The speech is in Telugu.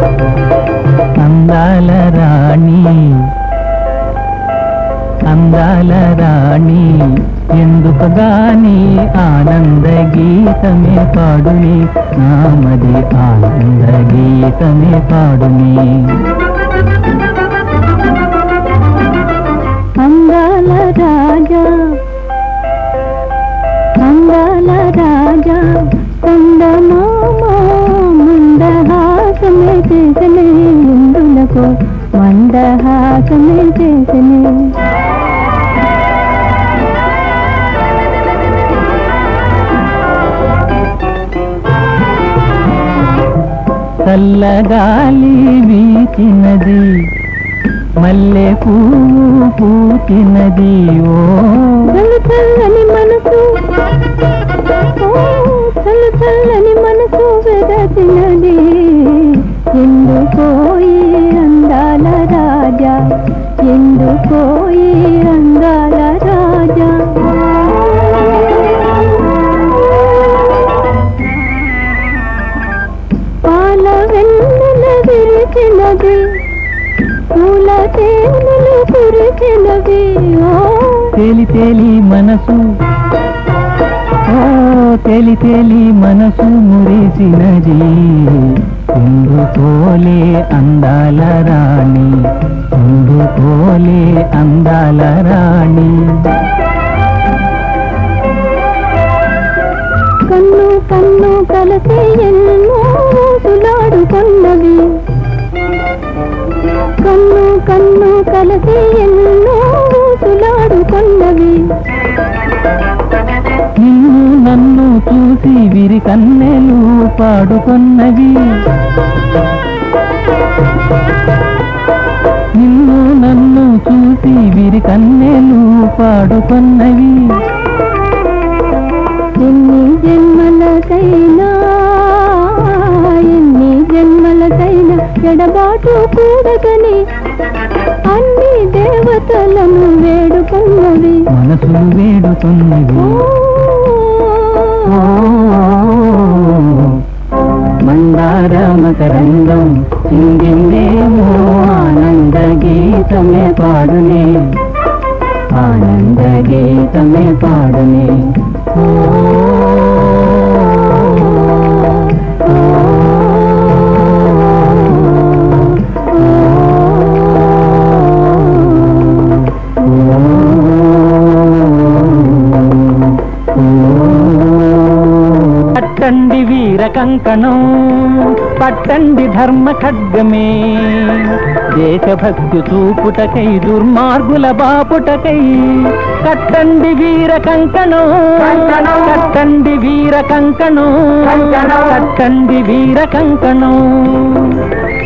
అందాల రాణి ఎందుకు గాని ఆనంద గీతమే పాడుని నామది ఆనంద గీతమే పాడుని అందాల రాజా చందమామ మందహాసమే చేసనే ఇందులకు మందహాసమే చేసనే చల్లగాలి వీచినది మల్లె పువ్వు పూచినది ఓ చల్లని మనసు చల్లని మనసు వెదచినది ఎందుకోయి అందాల రాజా ఎందుకోయి అందాల రాజా పాల వెన్నెల విరిచినది పూల తేనెలు కురిచినవి తేలి తేలి మనసు తేలి మనసు మురిసినది ఎందుకోలే అందాల రాణి ఎందుకోలే అందాల రాణి కన్ను కన్ను కలిసి ఎన్నో సులాడుకున్నవి కన్ను కన్ను కలిసి ఎన్నో సులాడుకున్నవి నిన్ను నన్ను చూసి విరి కన్నెలు పాడుకున్నవి నిన్ను నన్ను చూసి విరి కన్నెలు పాడుకున్నవి ఎన్ని జన్మలకైనా ఎడబాటు కూడగని అన్ని దేవతలను వేడుకున్నవి మనసులు వేడుకున్నవి మందార మకరంగం చిందిందేమో ఆనంద గీతమే పాడునే ఆనంద గీతమే పాడునే పట్టండి వీర కంకణం పట్టండి ధర్మ ఖడ్గమే దేశభక్తి చూపుటకై దుర్మార్గుల బాపుటకై కట్టండి వీర కంకణం కట్టండి వీర కంకణం కట్టండి వీర కంకణం